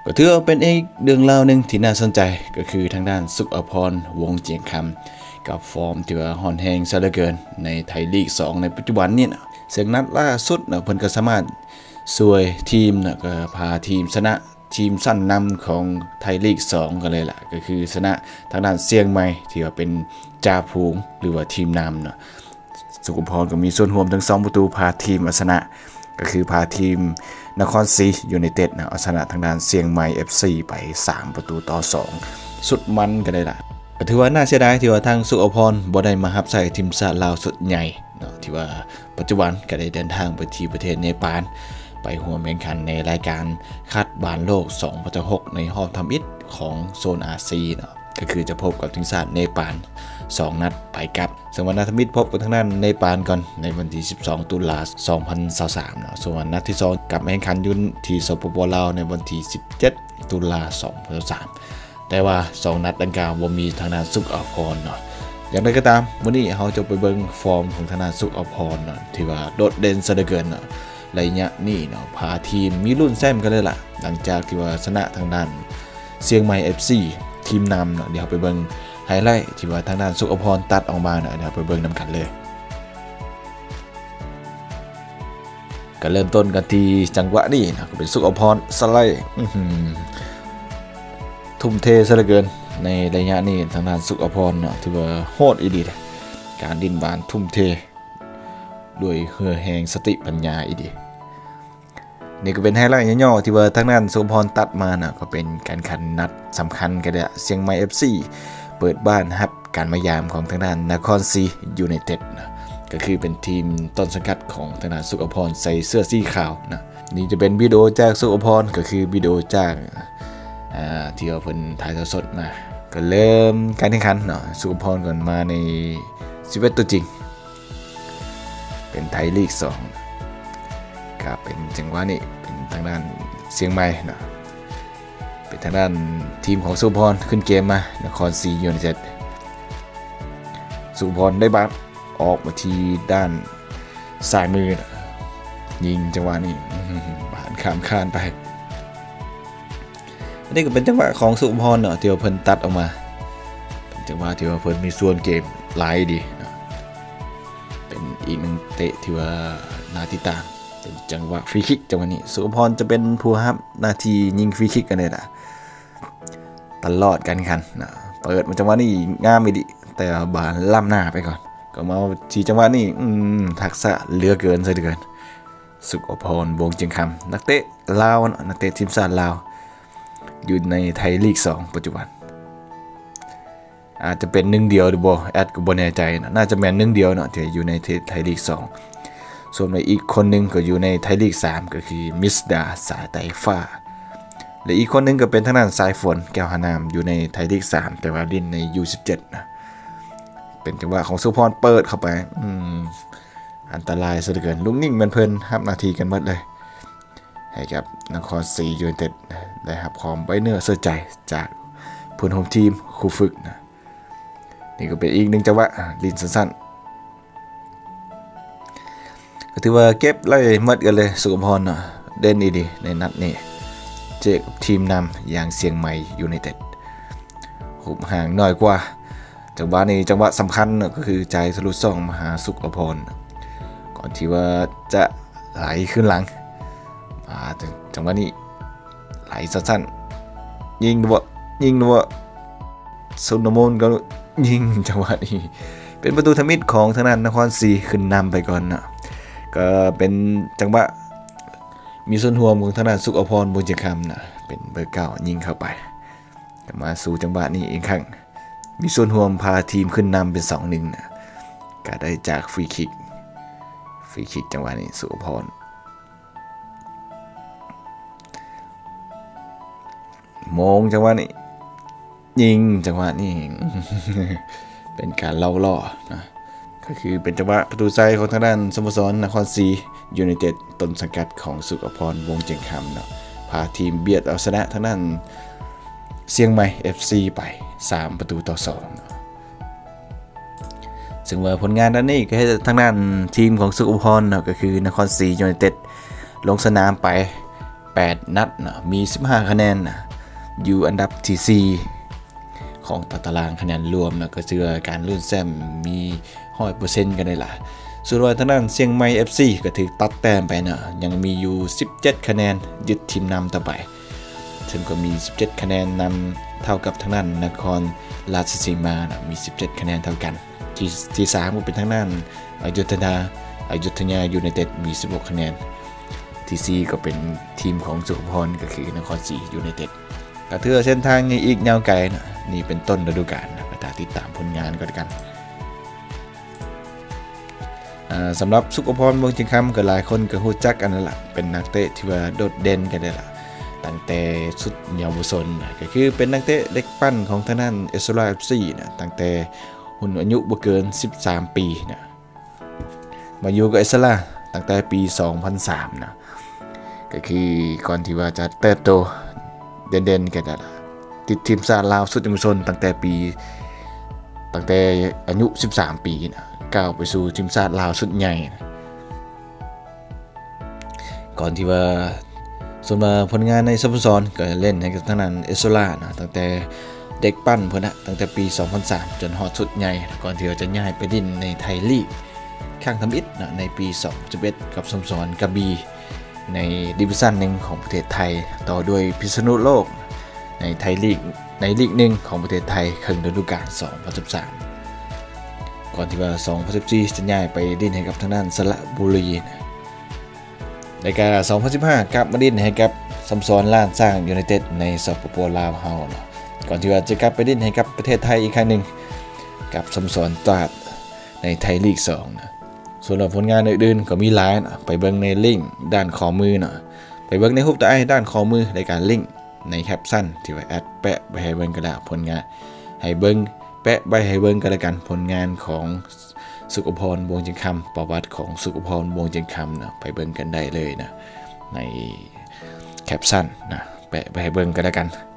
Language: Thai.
ก็ถือว่าเป็นอีกเรื่องราวหนึ่งที่น่าสนใจก็คือทางด้านสุขอภรณ์วงเจียงคำกับฟอร์มที่ว่าฮอนแฮงซะเหลือเกินในไทยลีก2ในปัจจุบันนี่นะซึ่งนัดล่าสุดนะเพิ่นก็สามารถช่วยทีมนะก็พาทีมชนะทีมสั้นนำของไทยลีก2กันเลยล่ะก็คือชนะทางด้านเชียงใหม่ที่ว่าเป็นจ่าฝูงหรือว่าทีมนำเนาะสุขอภรณ์ก็มีส่วนร่วมทั้ง2ประตูพาทีมมาชนะก็คือพาทีมนครศรียูไนเต็ดนะเอาชนะทางด้านเชียงใหม่ FC ไป3ประตูต่อ2สุดมันก็ได้ล่ะก็ถือว่าน่าเสียดายที่ว่าทางสุขอภรณ์บ่ได้มารับใช้ทีมชาติลาวสุดใหญ่เนาะที่ว่าปัจจุบันก็ได้เดินทางไปที่ประเทศเนปาลไปร่วมแข่งขันในรายการคัดบานโลก2026ในรอบทำอิฐของโซนอาเซียนเนาะก็คือจะพบกับทีมชาติเนปาล2นัดไปกับซึ่งวันนัดทำอิฐพบกับทางด้านเนปาลก่อนในวันที่12ตุลาคม2023เนาะส่วนวันนัดที่2กับแข่งขันยุ่นที่สปปลาวในวันที่17ตุลาคม2023แต่ว่า2นัดดังกล่าวบ่มีทางด้านสุขอภรณ์เนาะอย่างไรก็ตามมื้อนี้เราจะไปเบิ่งฟอร์มของทางด้านสุขอภรณ์เนาะที่ว่าโดดเด่นซะเหลือเกินเนาะระยะนี้เนาะพาทีมมีรุ่นแซมกันเลยล่ะหลังจากที่ว่าชนะทางด้านเชียงใหม่ FC ทีมนำเนาะเดี๋ยวไปเบิ่งไฮไลท์ที่ว่าทางด้านสุขอภรณ์ตัดออกมาเนาะเดี๋ยวไปเบิ่งนำกันเลยก็เริ่มต้นกันที่จังหวะนี้นะก็เป็นสุขอภรณ์สไลด์ทุ่มเทซะเหลือเกินในระยะนี้ทางด้านสุขอภรณ์เนาะถือว่าโหดอีดีการดิ้นบานทุ่มเทด้วยเหือแหงสติปัญญาอีดีนี่ก็เป็นไฮไลท์ย่อๆที่ว่าทางด้านสุขอภรณ์ตัดมานะก็เป็นการขันนัดสำคัญกันเลยเชียงใหม่ FC เปิดบ้านรับการมายามของทางด้านนครศรียูไนเต็ดนะก็คือเป็นทีมต้นสังกัดของทางด้านสุขอภรณ์ใส่เสื้อสีขาวนะนี่จะเป็นวิดีโอจากสุขอภรณ์ก็คือวิดีโอจากที่เราเพิ่นถ่ายทอดสดมาก็เริ่มการแข่งขันเนาะสุขอภรณ์ก่อนมาใน11ตัวจริงเป็นไทยลีก2ครับเป็นจังหวะนี้เป็นทางด้านเชียงใหม่เนาะเป็นทางด้านทีมของสุขอภรณ์ขึ้นเกมมานครศรียูไนเต็ดสุขอภรณ์ได้บาสออกมาที่ด้านซ้ายมือนะยิงจังหวะนี้บาสข้ามคานไปนี่ก็เป็นจังหวะของสุขอภรณ์เนาะที่เพิ่นตัดออกมาเป็นจังหวะที่ว่าเพิ่นมีส่วนเกมหลายดีเนาะเป็นอีกหนึ่งเตะที่ว่านาติตามเป็นจังหวะฟรีคิกจังหวะนี้สุขอภรณ์จะเป็นผู้รับหน้าที่ยิงฟรีคิกกันเลยล่ะตลอดการแข่งขันนะเปิดมาจังหวะนี้งามอีดีแต่บาลล้ำหน้าไปก่อนก็มาที่จังหวะนี้ทักษะเหลือเกินซะเหลือเกินสุขอภรณ์วงเจียงคำนักเตะลาวนักเตะทีมชาติลาวอยู่ในไทยลีก2ปัจจุบันอาจจะเป็น1เดียวหรือบ่แอดก็บ่แน่ใจนะน่าจะแม่น1เดียวเนาะที่อยู่ในไทยลีก2ส่วนอีกคนนึงก็อยู่ในไทยลีก3ก็คือมิสดาสายไต้ฟ้าและอีกคนนึงก็เป็นทางด้านสายฝนแก้วหานามอยู่ในไทยลีก3แต่ว่าเล่นใน U17 นะเป็นจังหวะของสุขอภรณ์เปิดเข้าไปอันตรายซะเหลือเกินลุงนิ่งมันเพิ่นรับหน้าที่กันหมดเลยให้กับนครศรียูไนเต็ดได้รับความไว้เนื้อเชื่อใจจากผู้นำทีมครูฝึกนะนี่ก็เป็นอีกหนึ่งจังหวะลินสั้นๆก็ถือว่าเก็บไล่หมดกันเลยสุขอภรณ์เนาะเด่นดีในนัดนี้เจอกับทีมนำอย่างเชียงใหม่ยูไนเต็ดหุบห่างน้อยกว่าจังหวะนี้จังหวะสำคัญก็คือใจทะลุซ่องมาหาสุขอภรณ์ก่อนที่ว่าจะไหลขึ้นหลังจังหวะนี้ไหลสั้นๆยิงด้วยซุนโนมนก็ยิงจังหวะนี้เป็นประตูทมิตของทางด้านนครศรีขึ้นนำไปก่อนนะก็เป็นจังหวะมีส่วนร่วมของทางด้านสุขอภรณ์บุญเจียงคำนะเป็นเบอร์9ยิงเข้าไปมาสู่จังหวะนี้อีกครั้งมีส่วนร่วมพาทีมขึ้นนำเป็น 2-1 นะก็ได้จากฟรีคิกจังหวะนี้สุขอภรณ์มงจังหวะนี้ยิงจังหวะนี้ เป็นการเล่าล่อนะก็คือเป็นจังหวะประตูใจของทางด้านสโมสรนครศรียูไนเต็ดต้นสังกัดของสุขอภรณ์วงเจียงคำเนาะพาทีมเบียดเอาชนะทางด้านเชียงใหม่ FC ไป3ประตูต่อ2เนาะซึ่งว่าผลงานด้านนี้ก็ให้ทางด้านทีมของสุขอภรณ์เนาะก็คือนครศรียูไนเต็ดลงสนามไป 8นัดนะมี15คะแนนนะอยู่อันดับที่4ของตารางคะแนนรวมนะก็เชื่อการลุ้นแชมป์มี 100% กันได้ล่ะส่วนว่าทางด้านเชียงใหม่ FC ก็ถูกตัดแต้มไปนะยังมีอยู่17คะแนนยึดทีมนำต่อไปซึ่งก็มี17คะแนนนำเท่ากับทางด้านนครราชสีมานะมี17คะแนนเท่ากันที่3ก็เป็นทางด้านอยุธยายูไนเต็ดมี16คะแนนที่4ก็เป็นทีมของสุขพรก็คือนครศรียูไนเต็ดก็ถือเส้นทางอีกยาวไกลนะนี่เป็นต้นฤดูกาลนะก็ติดตามผลงานก็แล้วกันสำหรับสุขพรวงจิงคำก็หลายคนก็รู้จักกันนั่นแหละเป็นนักเตะที่ว่าโดดเด่นกันเลยล่ะตั้งแต่สุดเยาวชนก็คือเป็นนักเตะเด็กปั้นของทางด้านเอสโซลา FC นะตั้งแต่หุ่นอายุบ่เกิน13ปีนะมาอยู่กับเอสโซลาตั้งแต่ปี2003นะก็คือก่อนที่ว่าจะเติบโตเด่นๆกันล่ะติดทีมชาติลาวสุดเยาวชนตั้งแต่อายุ13ปีนะก้าวไปสู่ทีมชาติลาวชุดใหญ่ก่อนที่ว่าส่วนมาผลงานในสโมสรก็เล่นให้กับทางนั้นเอสโซล่านะตั้งแต่เด็กปั้นเพิ่นนะตั้งแต่ปี2003จนฮอดชุดใหญ่ก่อนที่จะย้ายไปดิ้นในไทยลีกข้างทำอิฐนะในปี2011กับสโมสรกระบี่ในดิวิชั่น1ของประเทศไทยต่อด้วยพิษณุโลกในไทยลีก1ของประเทศไทยครึ่งฤดูกาล2013ก่อนที่ว่า2014จะย้ายไปดิ้นให้กับทางด้านสระบุรีในการ2015กลับมาดิ้นให้กับสโมสรล้านสร้างยูไนเต็ดในสปป.ลาวเฮาเนาะก่อนที่ว่าจะกลับไปดิ้นให้กับประเทศไทยอีกครั้งนึงกับสโมสรตราดในไทยลีก2นะส่วนผลงานอื่นๆก็มีหลายนะไปเบิ่งในลิงก์ด้านขอมือเนาะไปเบิ่งในรูปตัวไอ้ด้านขอมือในการลิงก์ในแคปชั่นที่ว่าแอดแปะไปให้เบิ่งก็ได้ผลงานให้เบิ่งแปะใบให้เบิ่งกันแล้วกันผลงานของสุขพรวงจิงคำประวัติของสุขพรวงจิงคำนะไปเบิ่งกันได้เลยนะในแคปชั่นนะแปะไปให้เบิ่งกันแล้วกัน